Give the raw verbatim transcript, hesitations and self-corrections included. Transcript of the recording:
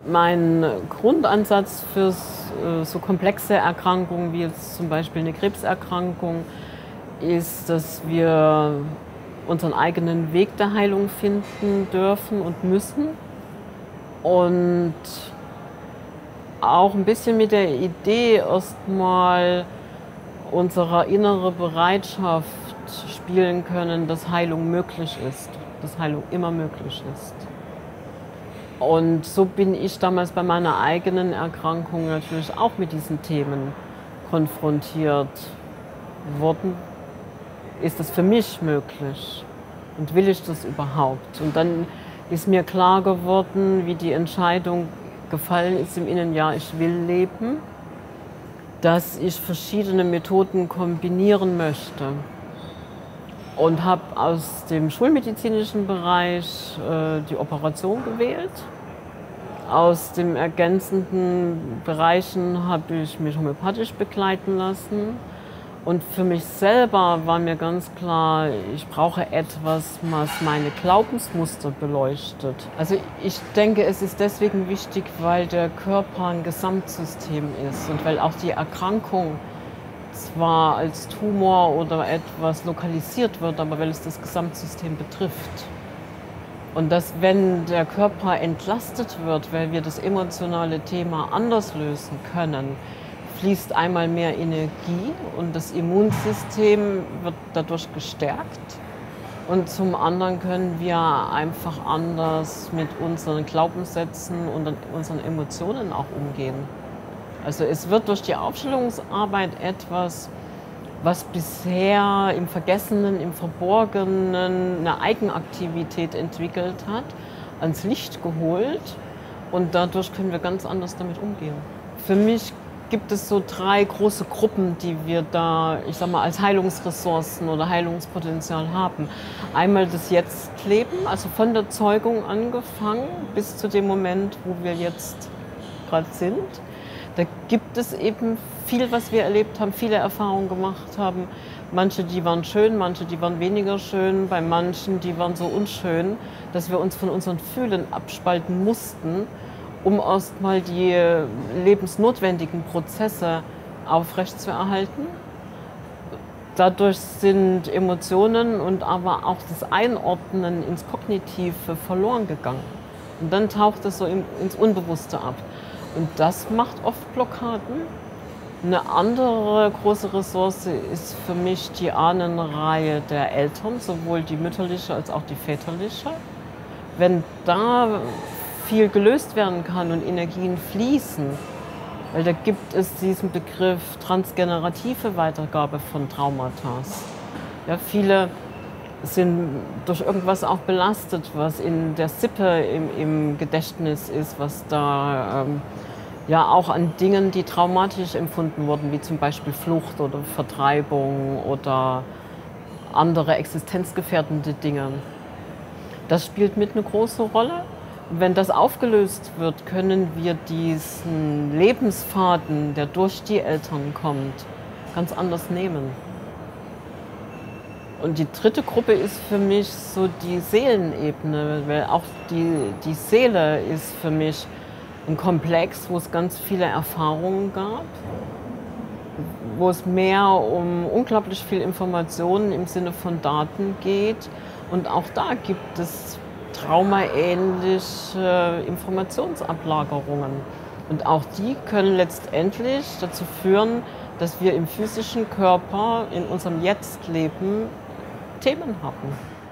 Mein Grundansatz für so komplexe Erkrankungen wie jetzt zum Beispiel eine Krebserkrankung ist, dass wir unseren eigenen Weg der Heilung finden dürfen und müssen. Und auch ein bisschen mit der Idee, erstmal unsere innere Bereitschaft spielen können, dass Heilung möglich ist, dass Heilung immer möglich ist. Und so bin ich damals bei meiner eigenen Erkrankung natürlich auch mit diesen Themen konfrontiert worden. Ist das für mich möglich? Und will ich das überhaupt? Und dann ist mir klar geworden, wie die Entscheidung gefallen ist im Innenjahr, ich will leben, dass ich verschiedene Methoden kombinieren möchte. Und habe aus dem schulmedizinischen Bereich äh, die Operation gewählt. Aus den ergänzenden Bereichen habe ich mich homöopathisch begleiten lassen. Und für mich selber war mir ganz klar, ich brauche etwas, was meine Glaubensmuster beleuchtet. Also ich denke, es ist deswegen wichtig, weil der Körper ein Gesamtsystem ist und weil auch die Erkrankung zwar als Tumor oder etwas lokalisiert wird, aber weil es das Gesamtsystem betrifft. Und dass, wenn der Körper entlastet wird, weil wir das emotionale Thema anders lösen können, fließt einmal mehr Energie und das Immunsystem wird dadurch gestärkt. Und zum anderen können wir einfach anders mit unseren Glaubenssätzen und unseren Emotionen auch umgehen. Also es wird durch die Aufstellungsarbeit etwas, was bisher im Vergessenen, im Verborgenen eine Eigenaktivität entwickelt hat, ans Licht geholt und dadurch können wir ganz anders damit umgehen. Für mich gibt es so drei große Gruppen, die wir da, ich sag mal, als Heilungsressourcen oder Heilungspotenzial haben. Einmal das Jetzt-Leben, also von der Zeugung angefangen bis zu dem Moment, wo wir jetzt gerade sind. Da gibt es eben viel, was wir erlebt haben, viele Erfahrungen gemacht haben. Manche, die waren schön, manche, die waren weniger schön. Bei manchen, die waren so unschön, dass wir uns von unseren Fühlen abspalten mussten, um erstmal die lebensnotwendigen Prozesse aufrechtzuerhalten. Dadurch sind Emotionen und aber auch das Einordnen ins Kognitive verloren gegangen. Und dann taucht es so ins Unbewusste ab. Und das macht oft Blockaden. Eine andere große Ressource ist für mich die Ahnenreihe der Eltern, sowohl die mütterliche als auch die väterliche. Wenn da viel gelöst werden kann und Energien fließen, weil da gibt es diesen Begriff transgenerative Weitergabe von Traumata. Ja, viele sind durch irgendwas auch belastet, was in der Sippe im, im Gedächtnis ist, was da ähm, ja auch an Dingen, die traumatisch empfunden wurden, wie zum Beispiel Flucht oder Vertreibung oder andere existenzgefährdende Dinge. Das spielt mit eine große Rolle. Wenn das aufgelöst wird, können wir diesen Lebensfaden, der durch die Eltern kommt, ganz anders nehmen. Und die dritte Gruppe ist für mich so die Seelenebene, weil auch die, die Seele ist für mich ein Komplex, wo es ganz viele Erfahrungen gab, wo es mehr um unglaublich viel Informationen im Sinne von Daten geht. Und auch da gibt es traumaähnliche Informationsablagerungen. Und auch die können letztendlich dazu führen, dass wir im physischen Körper, in unserem Jetzt-Leben Themen haben.